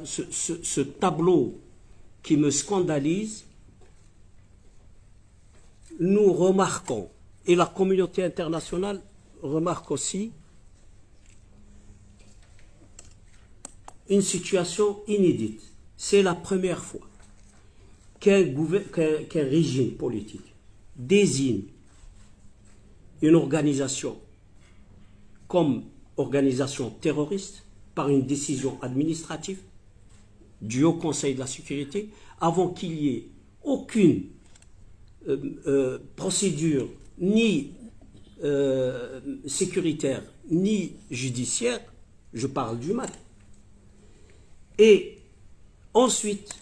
Ce tableau qui me scandalise, nous remarquons, et la communauté internationale remarque aussi, une situation inédite. C'est la première fois qu'un régime politique désigne une organisation comme organisation terroriste par une décision administrative du Haut Conseil de la Sécurité, avant qu'il y ait aucune procédure ni sécuritaire ni judiciaire, je parle du mal. Et ensuite,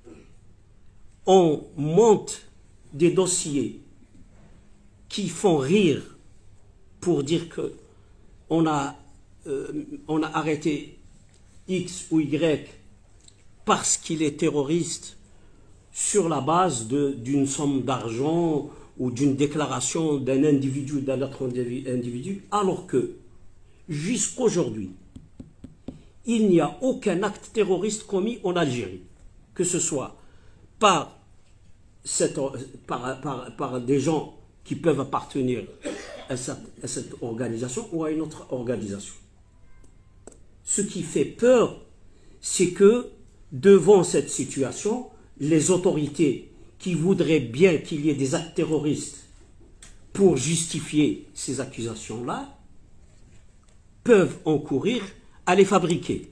on monte des dossiers qui font rire pour dire que on a arrêté X ou Y parce qu'il est terroriste sur la base d'une somme d'argent ou d'une déclaration d'un individu, d'un autre individu, alors que jusqu'aujourd'hui, il n'y a aucun acte terroriste commis en Algérie, que ce soit par des gens qui peuvent appartenir à cette organisation ou à une autre organisation. Ce qui fait peur, c'est que devant cette situation, les autorités qui voudraient bien qu'il y ait des actes terroristes pour justifier ces accusations-là, peuvent encourir à les fabriquer.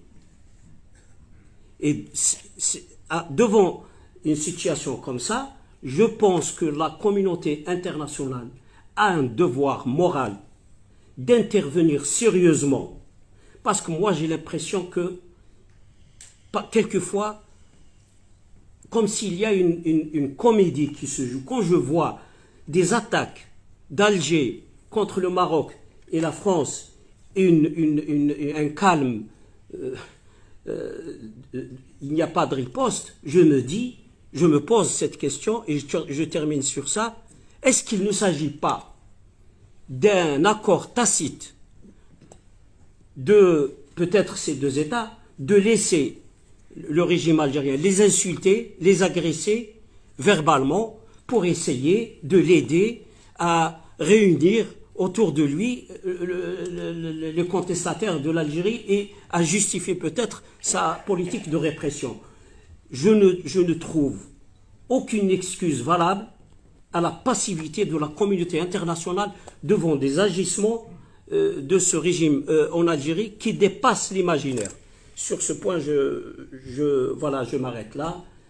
Et devant une situation comme ça, je pense que la communauté internationale a un devoir moral d'intervenir sérieusement. Parce que moi, j'ai l'impression que, quelquefois, comme s'il y a une comédie qui se joue. Quand je vois des attaques d'Alger contre le Maroc et la France, un calme, il n'y a pas de riposte, je me pose cette question et je termine sur ça. Est-ce qu'il ne s'agit pas d'un accord tacite de peut-être ces deux États, de laisser le régime algérien les insulter, les agresser verbalement pour essayer de l'aider à réunir autour de lui les contestataires de l'Algérie et à justifier peut-être sa politique de répression. Je ne trouve aucune excuse valable à la passivité de la communauté internationale devant des agissements de ce régime en Algérie qui dépassent l'imaginaire. Sur ce point, je m'arrête là